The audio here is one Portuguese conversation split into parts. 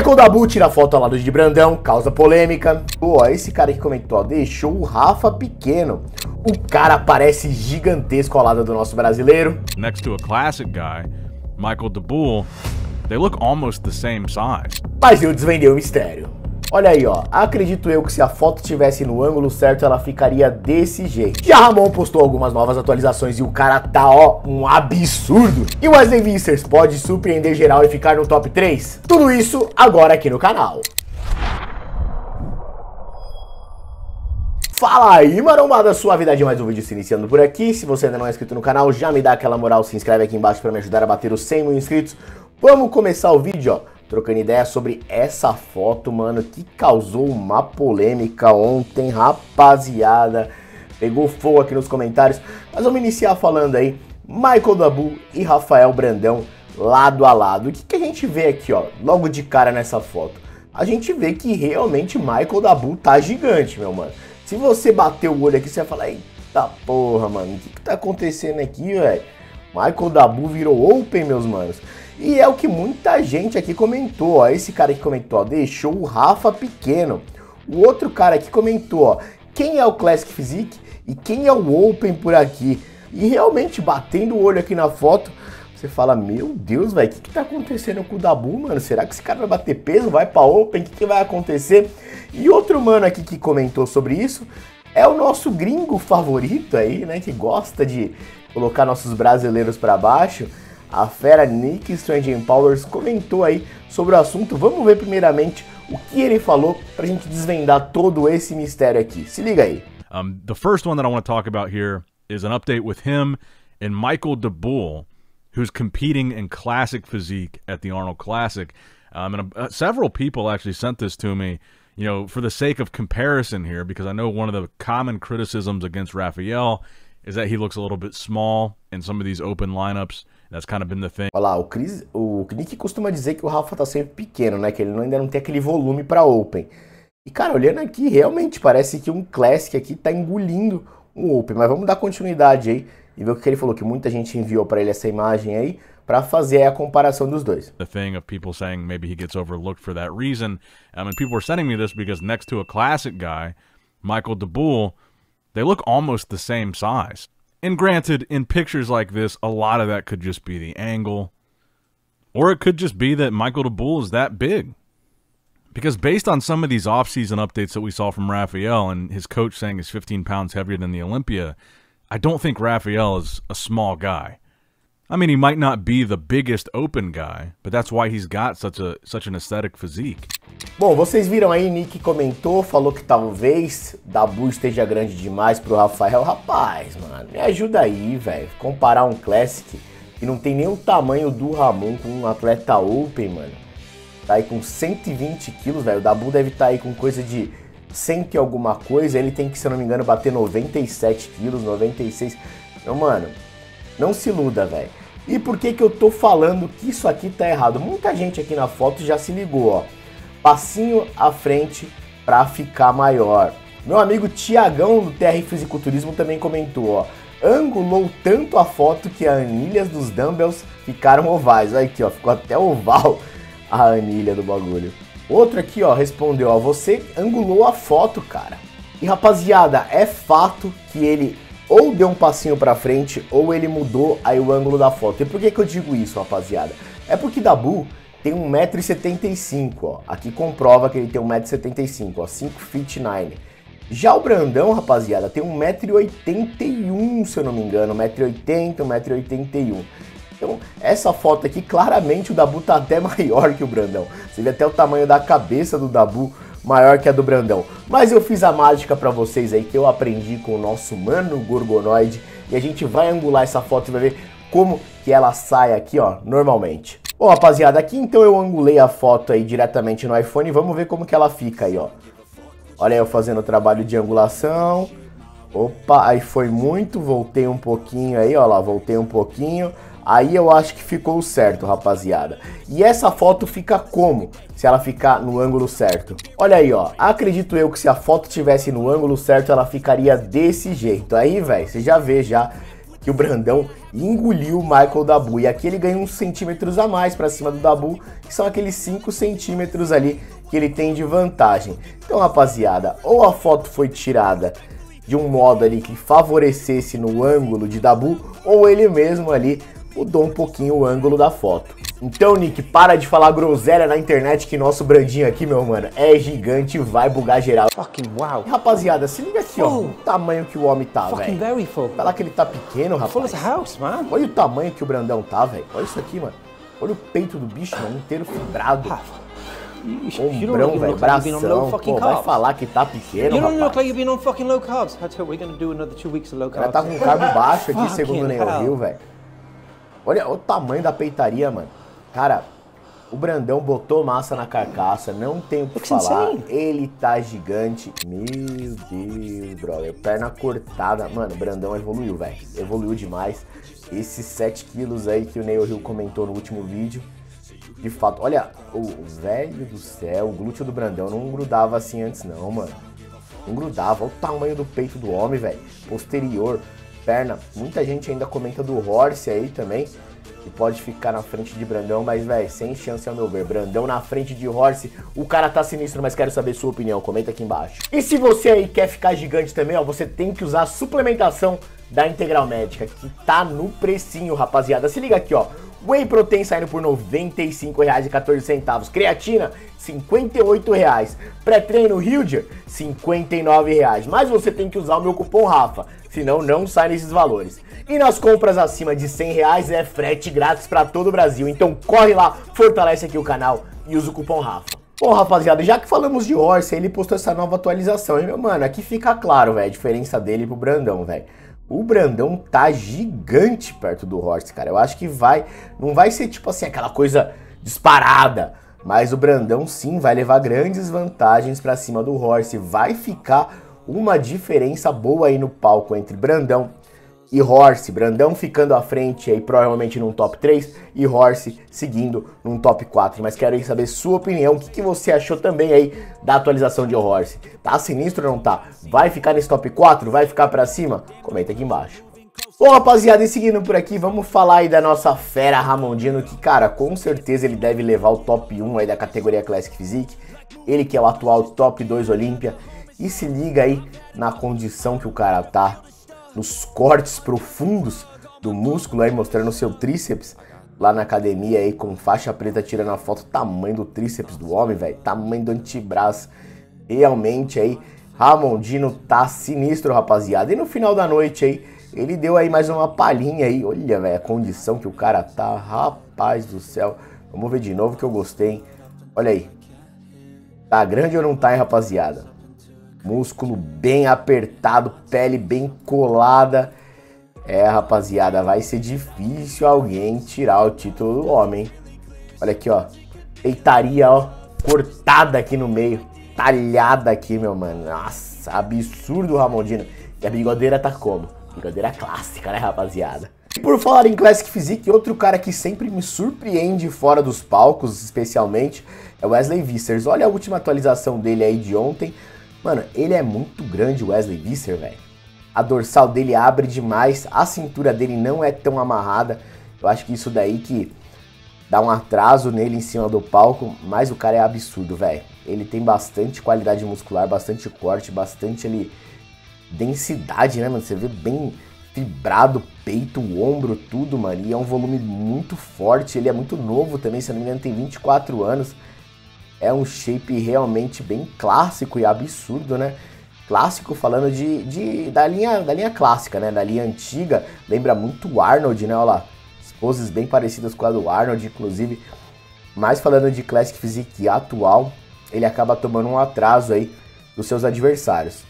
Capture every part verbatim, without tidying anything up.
Michael Dabu tira foto ao lado de Brandão, causa polêmica. Pô, esse cara que comentou, ó, deixou o Rafa pequeno. O cara parece gigantesco ao lado do nosso brasileiro. Next to a classic guy, Michael Dabu, they look almost the same size. Mas eu desvendei o mistério. Olha aí, ó, acredito eu que se a foto estivesse no ângulo certo, ela ficaria desse jeito. Já Ramon postou algumas novas atualizações e o cara tá, ó, um absurdo. E o Wesley Vissers pode surpreender geral e ficar no top três? Tudo isso agora aqui no canal. Fala aí, marombada, suavidade, mais um vídeo se iniciando por aqui. Se você ainda não é inscrito no canal, já me dá aquela moral, se inscreve aqui embaixo para me ajudar a bater os cem mil inscritos. Vamos começar o vídeo, ó, trocando ideia sobre essa foto, mano, que causou uma polêmica ontem, rapaziada. Pegou fogo aqui nos comentários. Mas vamos iniciar falando aí, Michael Dabu e Rafael Brandão lado a lado. O que, que a gente vê aqui, ó, logo de cara nessa foto? A gente vê que realmente Michael Dabu tá gigante, meu mano. Se você bater o olho aqui, você vai falar, eita porra, mano, o que, que tá acontecendo aqui, velho? Michael Dabu virou Open, meus manos. E é o que muita gente aqui comentou, ó. Esse cara que comentou, ó, deixou o Rafa pequeno. O outro cara aqui comentou, ó, quem é o Classic Physique e quem é o Open por aqui. E realmente, batendo o olho aqui na foto, você fala, meu Deus, velho, o que, que tá acontecendo com o Dabu, mano? Será que esse cara vai bater peso, vai pra Open? O que, que vai acontecer? E outro mano aqui que comentou sobre isso é o nosso gringo favorito aí, né? Que gosta de colocar nossos brasileiros pra baixo. A fera Nick Strange Powers comentou aí sobre o assunto. Vamos ver primeiramente o que ele falou pra gente desvendar todo esse mistério aqui. Se liga aí. Um, the first one that I want to talk about here is an update with him and Michael Dabu, who's competing in classic physique at the Arnold Classic. Um, and uh, several people actually sent this to me, you know, for the sake of comparison here, because I know one of the common criticisms against Rafael is that he looks a little bit small in some of these open lineups. That's kind of been the thing. Olha lá, o, Chris, o Nick costuma dizer que o Rafa tá sempre pequeno, né? Que ele ainda não tem aquele volume pra Open. E, cara, olhando aqui, realmente parece que um Classic aqui tá engolindo um Open. Mas vamos dar continuidade aí e ver o que ele falou, que muita gente enviou pra ele essa imagem aí, pra fazer a comparação dos dois. The thing of people saying maybe he gets overlooked for that reason. Um, and people were sending me this because next to a classic guy, Michael Dabu, they look almost the same size. And granted, in pictures like this, a lot of that could just be the angle. Or it could just be that Michael Dabu is that big. Because based on some of these off-season updates that we saw from Rafael and his coach saying he's fifteen pounds heavier than the Olympia, I don't think Rafael is a small guy. I mean, he might not be the biggest open guy, but that's why he's got such a such an aesthetic physique. Bom, vocês viram aí, Nick comentou, falou que talvez Dabu esteja grande demais pro Rafael. Rapaz, mano, me ajuda aí, velho. Comparar um Classic que não tem nem o tamanho do Ramon com um atleta Open, mano. Tá aí com cento e vinte quilos, velho. O Dabu deve estar tá aí com coisa de cento e alguma coisa. Ele tem que, se eu não me engano, bater noventa e sete quilos, noventa e seis. Então, mano, não se iluda, velho. E por que que eu tô falando que isso aqui tá errado? Muita gente aqui na foto já se ligou, ó. Passinho à frente para ficar maior. Meu amigo Tiagão do T R Fisiculturismo também comentou, ó. Angulou tanto a foto que as anilhas dos dumbbells ficaram ovais. Olha aqui, ó, ficou até oval a anilha do bagulho. Outro aqui, ó, respondeu, ó, você angulou a foto, cara. E rapaziada, é fato que ele ou deu um passinho pra frente ou ele mudou aí o ângulo da foto. E por que que eu digo isso, rapaziada? É porque Dabu tem um metro e setenta e cinco, ó. Aqui comprova que ele tem um metro e setenta e cinco, ó. cinco feet nine. Já o Brandão, rapaziada, tem um metro e oitenta e um, se eu não me engano. um metro e oitenta, um metro e oitenta e um. Então, essa foto aqui, claramente o Dabu tá até maior que o Brandão. Você vê até o tamanho da cabeça do Dabu maior que a do Brandão. Mas eu fiz a mágica pra vocês aí, que eu aprendi com o nosso mano Gorgonoid. E a gente vai angular essa foto e vai ver como que ela sai aqui, ó, normalmente. Bom, rapaziada, aqui então eu angulei a foto aí diretamente no iPhone. Vamos ver como que ela fica aí, ó. Olha eu fazendo o trabalho de angulação. Opa, aí foi muito, voltei um pouquinho aí, ó lá, voltei um pouquinho. Aí eu acho que ficou certo, rapaziada. E essa foto fica como? Se ela ficar no ângulo certo. Olha aí, ó. Acredito eu que se a foto tivesse no ângulo certo, ela ficaria desse jeito. Aí, velho, você já vê já que o Brandão engoliu o Michael Dabu. E aqui ele ganha uns centímetros a mais pra cima do Dabu, que são aqueles cinco centímetros ali que ele tem de vantagem. Então, rapaziada, ou a foto foi tirada de um modo ali que favorecesse no ângulo de Dabu, ou ele mesmo ali mudou um pouquinho o ângulo da foto. Então, Nick, para de falar groselha na internet que nosso Brandinho aqui, meu mano, é gigante e vai bugar geral. Fucking wow. E, rapaziada, se liga aqui, Full. ó, o tamanho que o homem tá, Fucking velho. very full. Falar que ele tá pequeno, rapaz. Full as a house, man. Olha o tamanho que o Brandão tá, velho. Olha isso aqui, mano. Olha o peito do bicho, mano, inteiro fibrado. You, sh- you don't Ombrão, even velho, look like you've been on low bração. fucking Pô, vai carbs. falar que tá pequeno, You don't look rapaz. like you've been on fucking low carbs. I tell you, we're gonna do another two weeks of low O cara carbs. tá com carbo baixo aqui, Fucking segundo o Neil hell. Hill, velho. Olha o tamanho da peitaria, mano. Cara, o Brandão botou massa na carcaça, não tem o que Looks falar. insane. Ele tá gigante. Meu Deus, brother. Perna cortada. Mano, o Brandão evoluiu, velho. Evoluiu demais. Esses sete quilos aí que o Neil Hill comentou no último vídeo. De fato, olha, o velho do céu, o glúteo do Brandão não grudava assim antes não, mano. Não grudava. Olha o tamanho do peito do homem, velho. Posterior, perna. Muita gente ainda comenta do Horse aí também, que pode ficar na frente de Brandão, mas, velho, sem chance ao meu ver. Brandão na frente de Horse, o cara tá sinistro, mas quero saber sua opinião. Comenta aqui embaixo. E se você aí quer ficar gigante também, ó, você tem que usar a suplementação da Integral Médica, que tá no precinho, rapaziada. Se liga aqui, ó. Whey Protein saindo por noventa e cinco reais e quatorze centavos. Creatina, cinquenta e oito reais. Pré-treino Hilger, cinquenta e nove reais. Mas você tem que usar o meu cupom Rafa, senão não sai nesses valores. E nas compras acima de cem reais é frete grátis para todo o Brasil. Então corre lá, fortalece aqui o canal e usa o cupom Rafa. Bom, rapaziada, já que falamos de Horse, ele postou essa nova atualização. E, meu mano, aqui fica claro, velho, a diferença dele pro Brandão, velho. O Brandão tá gigante perto do Horse, cara. Eu acho que vai... Não vai ser, tipo assim, aquela coisa disparada. Mas o Brandão, sim, vai levar grandes vantagens pra cima do Horse. Vai ficar uma diferença boa aí no palco entre Brandão e Horse. Brandão ficando à frente aí, provavelmente num top três. E Horse seguindo num top quatro. Mas quero aí saber sua opinião. O que, que você achou também aí da atualização de Horse? Tá sinistro ou não tá? Vai ficar nesse top quatro? Vai ficar pra cima? Comenta aqui embaixo. Bom, rapaziada, e seguindo por aqui, vamos falar aí da nossa fera Ramondino, que, cara, com certeza ele deve levar o top um aí da categoria Classic Physique. Ele que é o atual top dois Olímpia. E se liga aí na condição que o cara tá, nos cortes profundos do músculo aí, mostrando o seu tríceps lá na academia aí, com faixa preta, tirando a foto, tamanho do tríceps do homem, velho, tamanho do antebraço. Realmente aí, Ramondino tá sinistro, rapaziada. E no final da noite aí, ele deu aí mais uma palhinha aí. Olha, velho, a condição que o cara tá, rapaz do céu. Vamos ver de novo que eu gostei, hein? Olha aí. Tá grande ou não tá, hein, rapaziada? Músculo bem apertado, pele bem colada. É, rapaziada, vai ser difícil alguém tirar o título do homem, hein? Olha aqui, ó. Peitaria, ó, cortada aqui no meio. Talhada aqui, meu mano. Nossa, absurdo o Ramondino. E a bigodeira tá como? Bigodeira clássica, né, rapaziada? E por falar em Classic Physique, outro cara que sempre me surpreende fora dos palcos, especialmente, é o Wesley Vissers. Olha a última atualização dele aí de ontem. Mano, ele é muito grande, o Wesley Visser, velho. A dorsal dele abre demais, a cintura dele não é tão amarrada. Eu acho que isso daí que dá um atraso nele em cima do palco, mas o cara é absurdo, velho. Ele tem bastante qualidade muscular, bastante corte, bastante ali densidade, né, mano? Você vê bem fibrado, peito, ombro, tudo, mano. E é um volume muito forte, ele é muito novo também, se eu não me engano tem vinte e quatro anos. É um shape realmente bem clássico e absurdo, né? Clássico falando de, de, da, linha, da linha clássica, né? Da linha antiga. Lembra muito o Arnold, né? Olha lá. As poses bem parecidas com a do Arnold, inclusive. Mas falando de Classic Physique atual, ele acaba tomando um atraso aí dos seus adversários.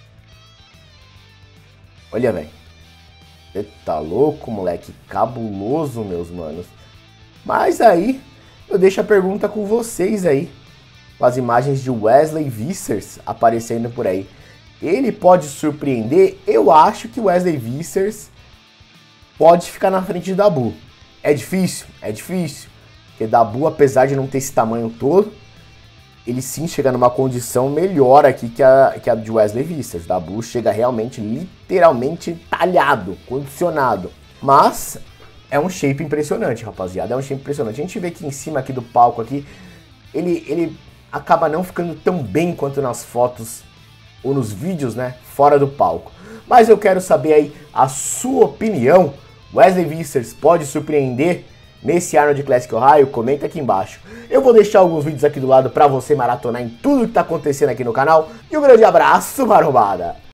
Olha, velho. Você tá louco, moleque? Cabuloso, meus manos. Mas aí, eu deixo a pergunta com vocês aí. Com as imagens de Wesley Vissers aparecendo por aí. Ele pode surpreender? Eu acho que Wesley Vissers pode ficar na frente de Dabu. É difícil? É difícil. Porque Dabu, apesar de não ter esse tamanho todo, ele sim chega numa condição melhor aqui que a, que a de Wesley Vissers. Dabu chega realmente, literalmente talhado, condicionado. Mas é um shape impressionante, rapaziada, é um shape impressionante. A gente vê aqui em cima aqui do palco aqui, ele, ele acaba não ficando tão bem quanto nas fotos ou nos vídeos, né, fora do palco. Mas eu quero saber aí a sua opinião. Wesley Vissers pode surpreender nesse Arnold Classic Ohio? Comenta aqui embaixo. Eu vou deixar alguns vídeos aqui do lado para você maratonar em tudo que tá acontecendo aqui no canal. E um grande abraço, marombada!